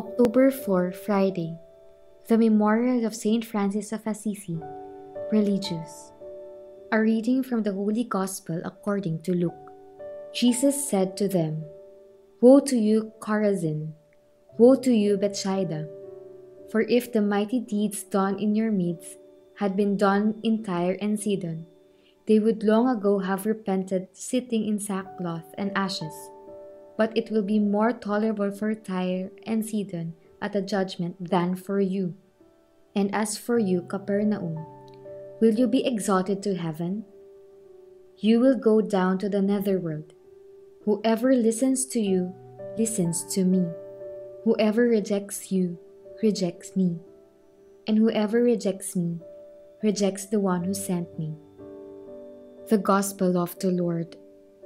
October 4, Friday, the Memorial of Saint Francis of Assisi, Religious. A reading from the Holy Gospel according to Luke. Jesus said to them, "Woe to you, Chorazin! Woe to you, Bethsaida! For if the mighty deeds done in your midst had been done in Tyre and Sidon, they would long ago have repented, sitting in sackcloth and ashes. But it will be more tolerable for Tyre and Sidon at the judgment than for you. And as for you, Capernaum, will you be exalted to heaven? You will go down to the netherworld. Whoever listens to you, listens to me. Whoever rejects you, rejects me. And whoever rejects me, rejects the one who sent me." The Gospel of the Lord.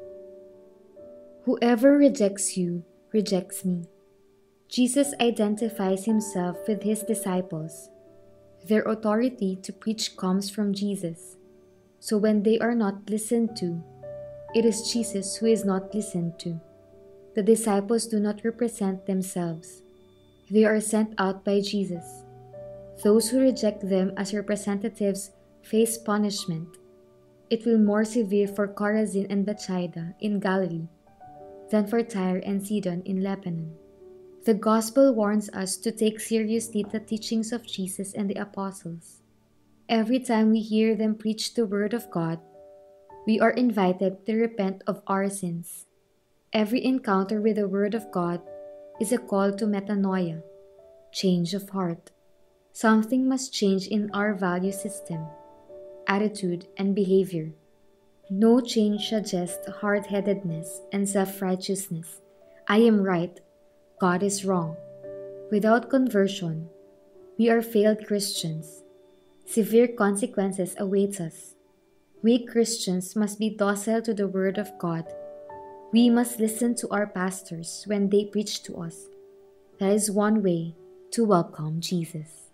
Whoever rejects you, rejects me. Jesus identifies himself with his disciples. Their authority to preach comes from Jesus. So when they are not listened to, it is Jesus who is not listened to. The disciples do not represent themselves. They are sent out by Jesus. Those who reject them as representatives face punishment. It will be more severe for Chorazin and Bethsaida in Galilee than for Tyre and Sidon in Lebanon. The Gospel warns us to take seriously the teachings of Jesus and the Apostles. Every time we hear them preach the Word of God, we are invited to repent of our sins. Every encounter with the Word of God is a call to metanoia, change of heart. Something must change in our value system, attitude, and behavior. No change suggests hard-headedness and self-righteousness. I am right, God is wrong. Without conversion, we are failed Christians. Severe consequences await us. We Christians must be docile to the Word of God. We must listen to our pastors when they preach to us. That is one way to welcome Jesus.